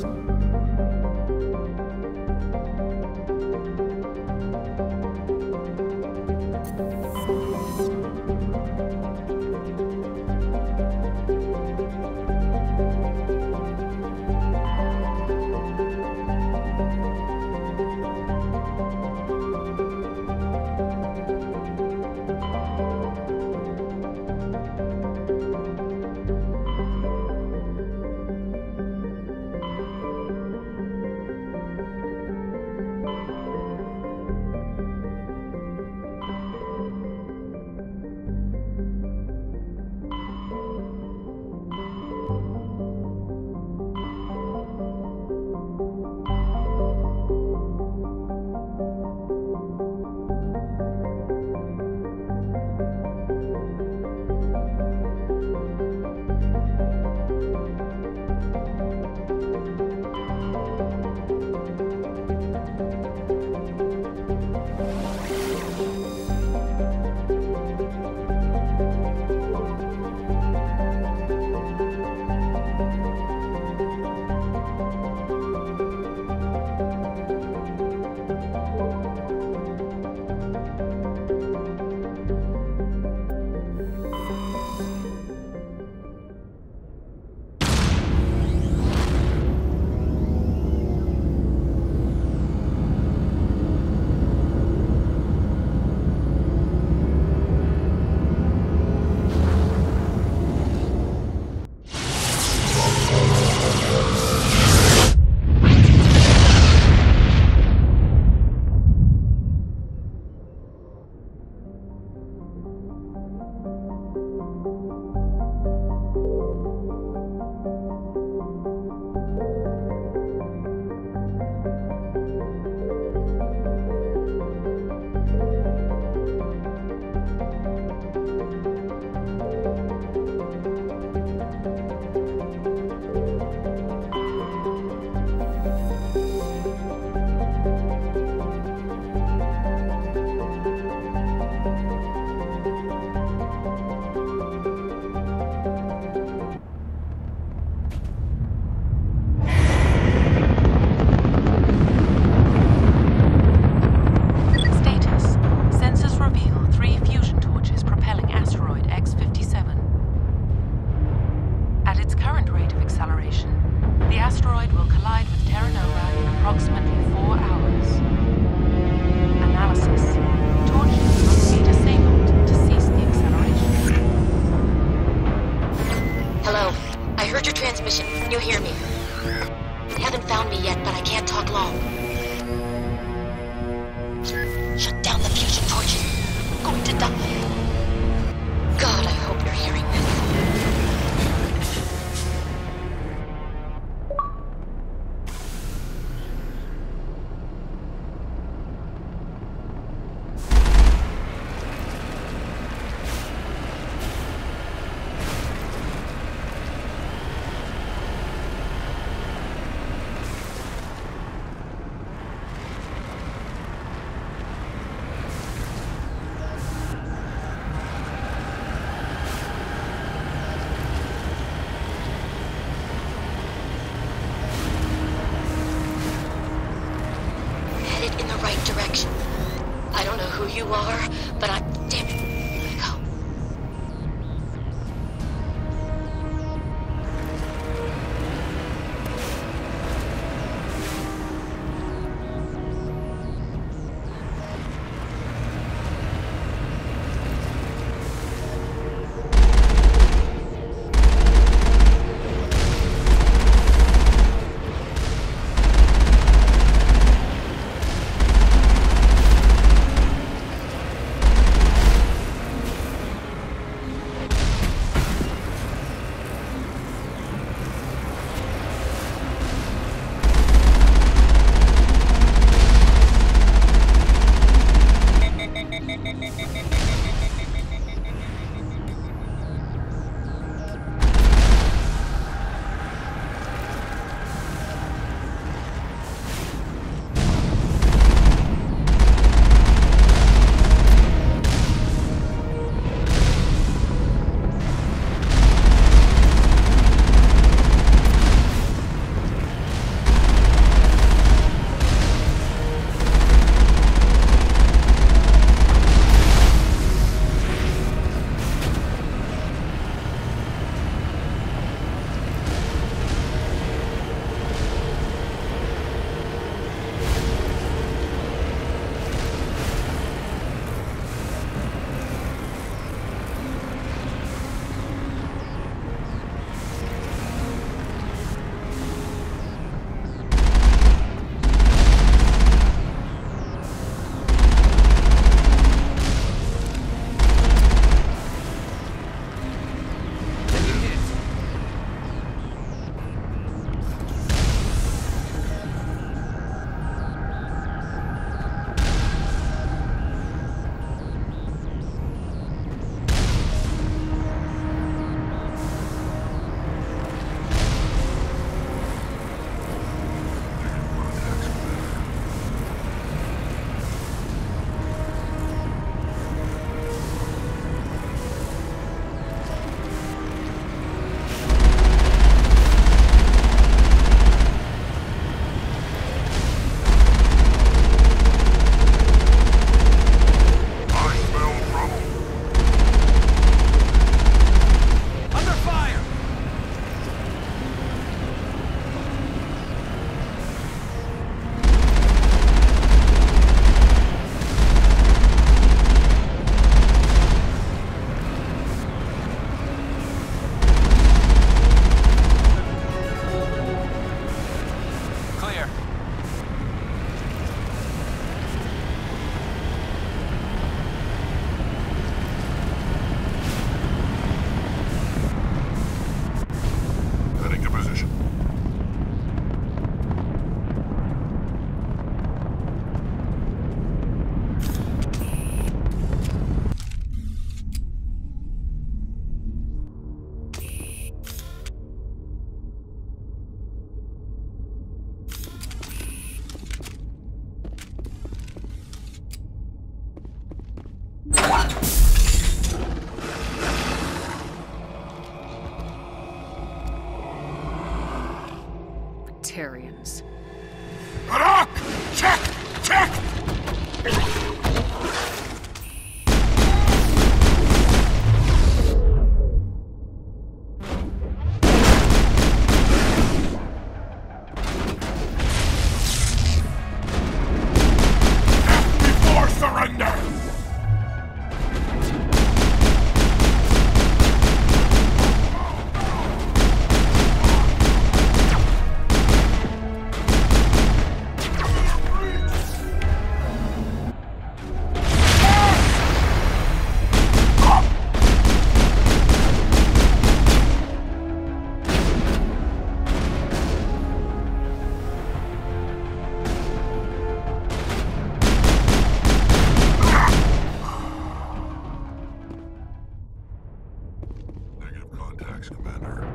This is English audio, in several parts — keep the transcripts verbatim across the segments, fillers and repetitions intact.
You are, but I... Damn it. Go. position. Batarians. Rock! Check! Check! Death before surrender! Negative contacts, Commander.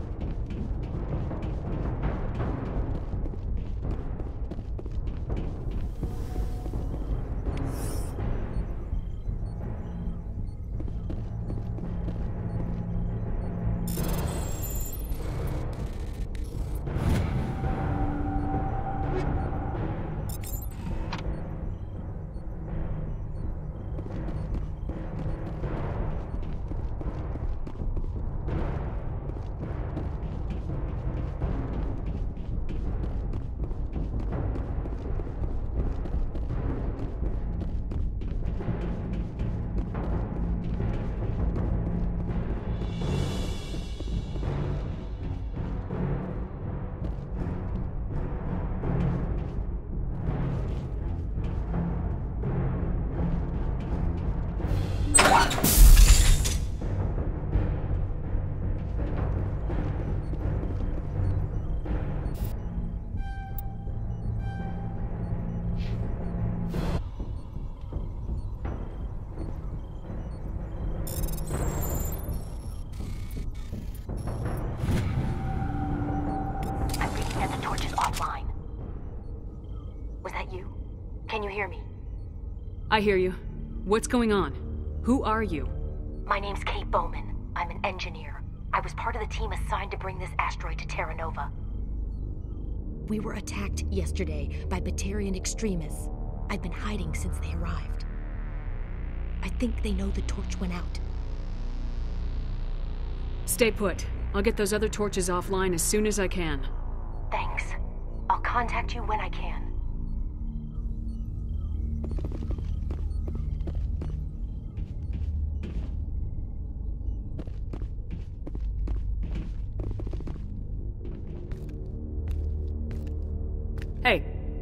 Can you hear me? I hear you. What's going on? Who are you? My name's Kate Bowman. I'm an engineer. I was part of the team assigned to bring this asteroid to Terra Nova. We were attacked yesterday by Batarian extremists. I've been hiding since they arrived. I think they know the torch went out. Stay put. I'll get those other torches offline as soon as I can. Thanks. I'll contact you when I can. Hey.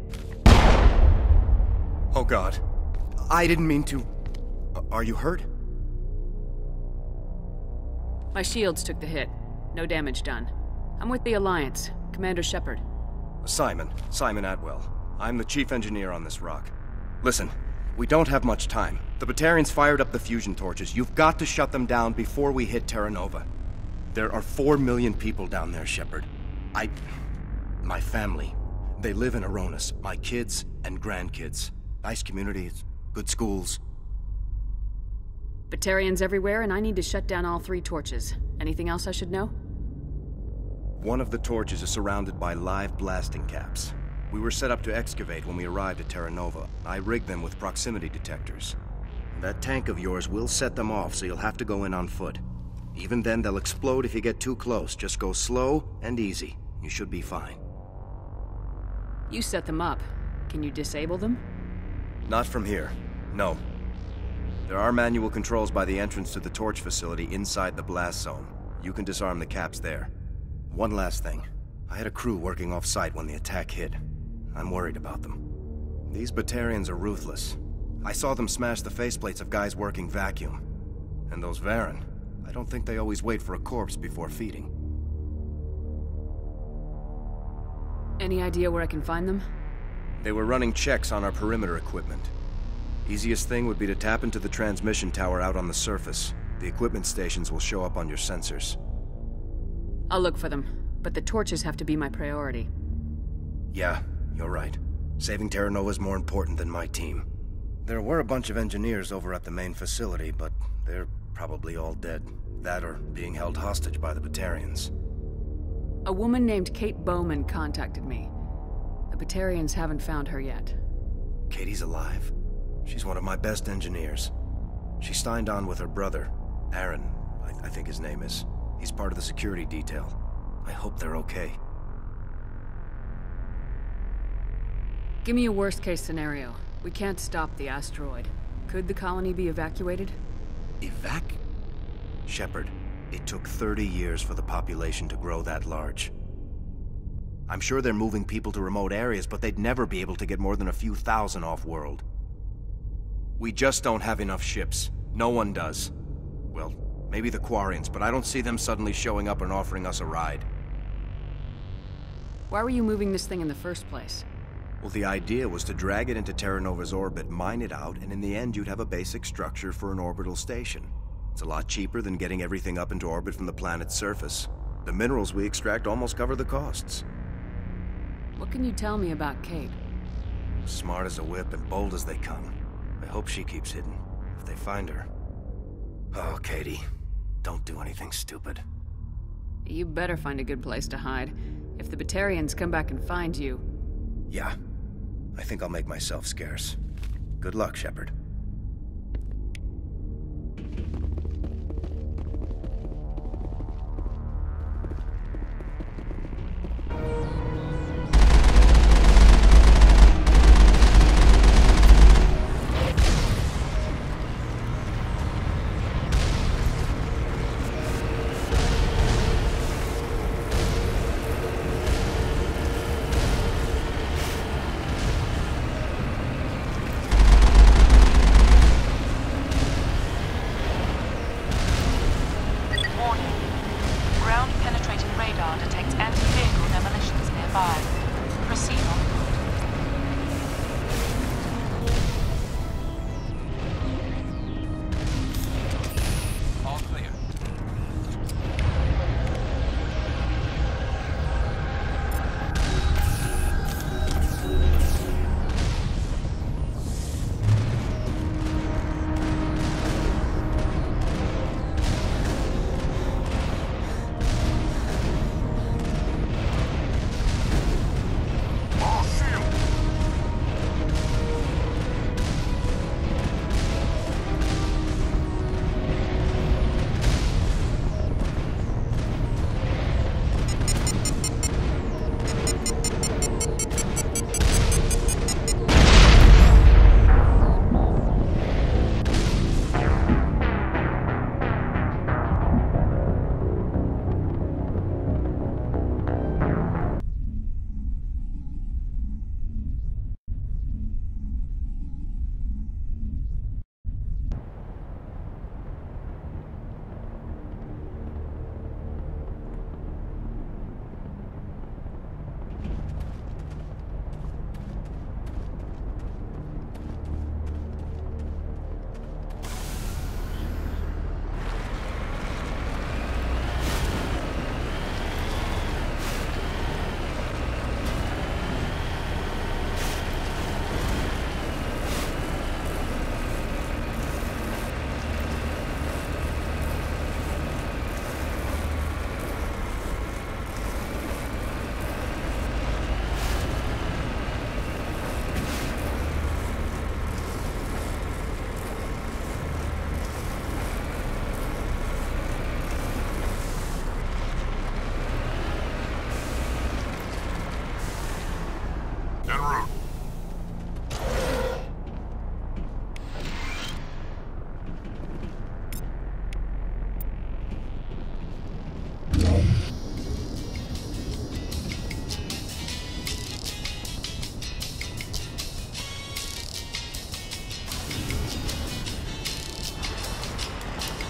Oh God. I didn't mean to... Are you hurt? My shields took the hit. No damage done. I'm with the Alliance. Commander Shepard. Simon. Simon Atwell. I'm the chief engineer on this rock. Listen, we don't have much time. The Batarians fired up the fusion torches. You've got to shut them down before we hit Terra Nova. There are four million people down there, Shepard. I... My family. They live in Aronis. My kids and grandkids. Nice communities, good schools. Batarians everywhere, and I need to shut down all three torches. Anything else I should know? One of the torches is surrounded by live blasting caps. We were set up to excavate when we arrived at Terra Nova. I rigged them with proximity detectors. That tank of yours will set them off, so you'll have to go in on foot. Even then, they'll explode if you get too close. Just go slow and easy. You should be fine. You set them up. Can you disable them? Not from here. No. There are manual controls by the entrance to the torch facility inside the blast zone. You can disarm the caps there. One last thing. I had a crew working off-site when the attack hit. I'm worried about them. These Batarians are ruthless. I saw them smash the faceplates of guys working vacuum. And those Varen, I don't think they always wait for a corpse before feeding. Any idea where I can find them? They were running checks on our perimeter equipment. Easiest thing would be to tap into the transmission tower out on the surface. The equipment stations will show up on your sensors. I'll look for them, but the torches have to be my priority. Yeah, you're right. Saving Terra Nova's more important than my team. There were a bunch of engineers over at the main facility, but they're probably all dead. That or being held hostage by the Batarians. A woman named Kate Bowman contacted me. The Batarians haven't found her yet. Katie's alive. She's one of my best engineers. She signed on with her brother, Aaron, I, I think his name is. He's part of the security detail. I hope they're okay. Give me a worst-case scenario. We can't stop the asteroid. Could the colony be evacuated? Evac? Shepard, it took thirty years for the population to grow that large. I'm sure they're moving people to remote areas, but they'd never be able to get more than a few thousand off-world. We just don't have enough ships. No one does. Well, maybe the Quarians, but I don't see them suddenly showing up and offering us a ride. Why were you moving this thing in the first place? Well, the idea was to drag it into Terra Nova's orbit, mine it out, and in the end you'd have a basic structure for an orbital station. It's a lot cheaper than getting everything up into orbit from the planet's surface. The minerals we extract almost cover the costs. What can you tell me about Kate? Smart as a whip and bold as they come. I hope she keeps hidden, if they find her. Oh, Katie, don't do anything stupid. You better find a good place to hide. If the Batarians come back and find you... Yeah, I think I'll make myself scarce. Good luck, Shepard.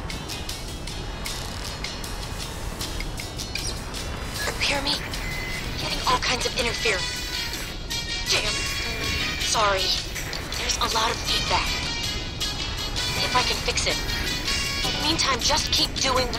Hear me? Getting all kinds of interference. Damn. Sorry. There's a lot of feedback. See if I can fix it. In the meantime, just keep doing...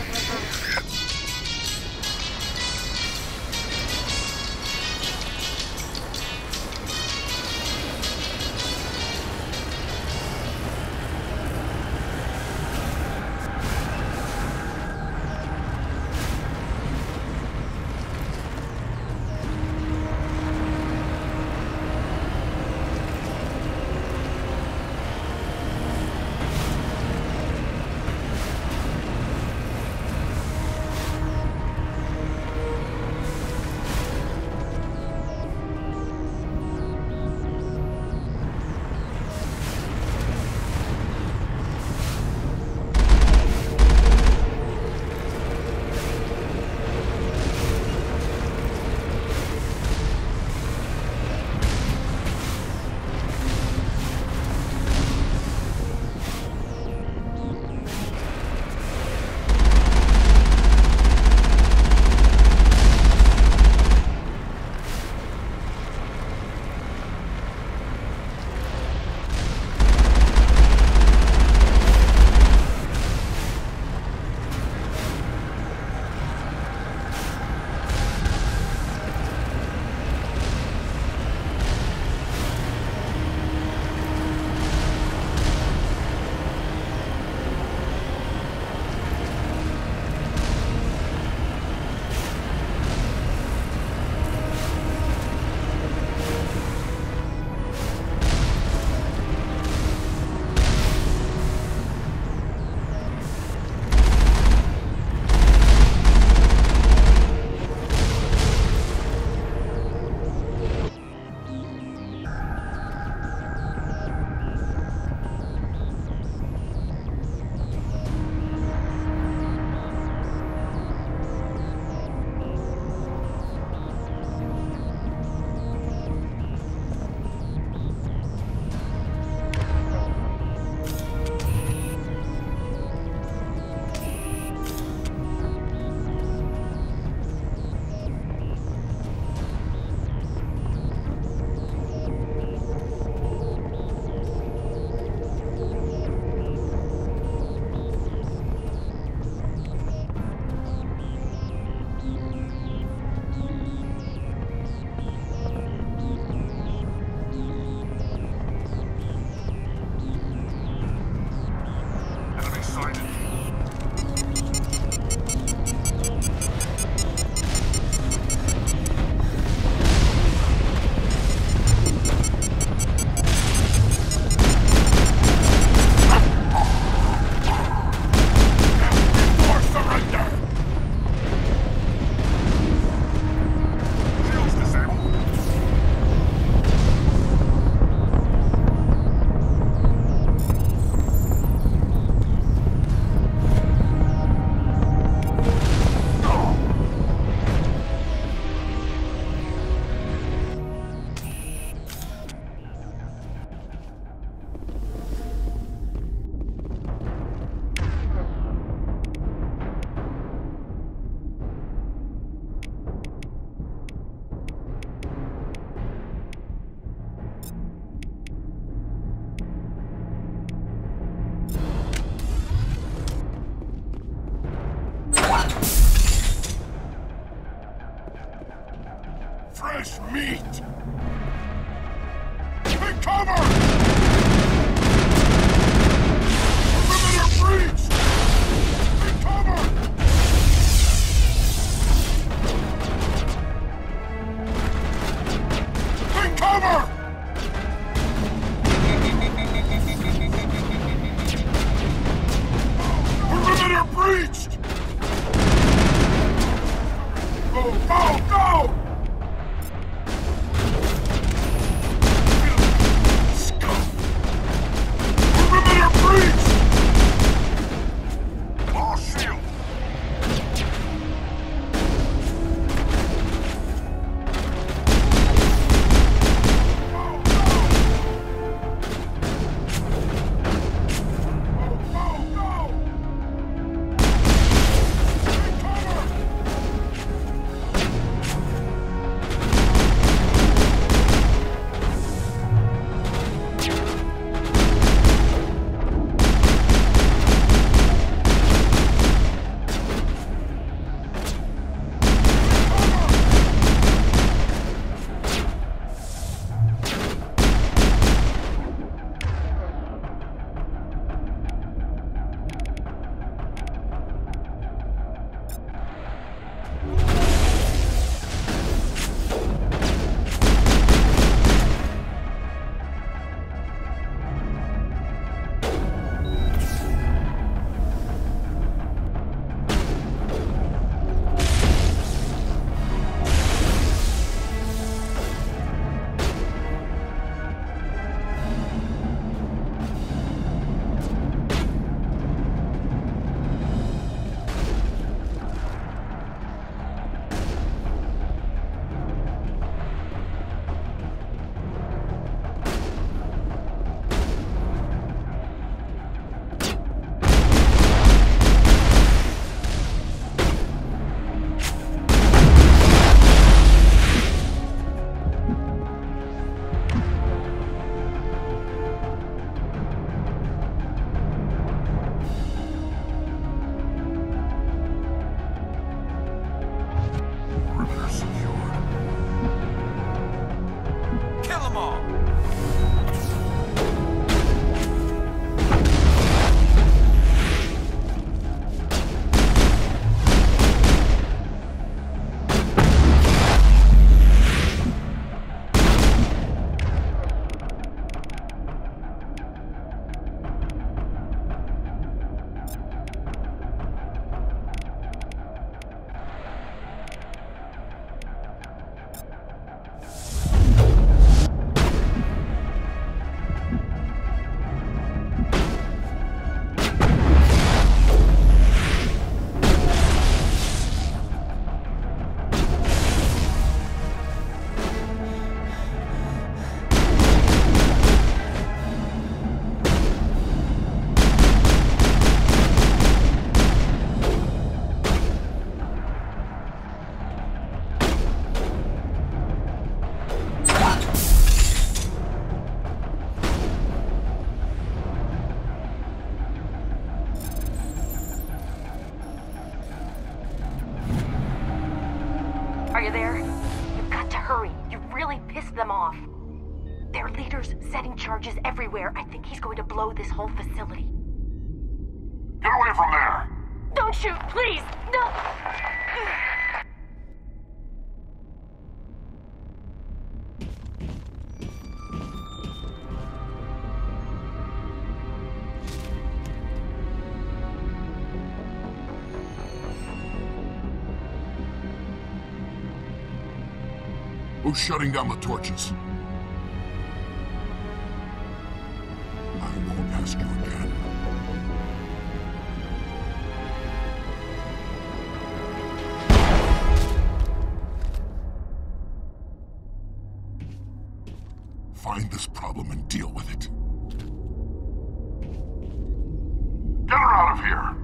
Fresh meat! Take cover! Perimeter breached! Take cover! Take cover! Perimeter breached! Go, go, go! You've got to hurry. You've really pissed them off. Their leader's setting charges everywhere. I think he's going to blow this whole facility. Get away from there! Don't shoot, please! No! Who's shutting down the torches? I won't ask you again. Find this problem and deal with it. Get her out of here!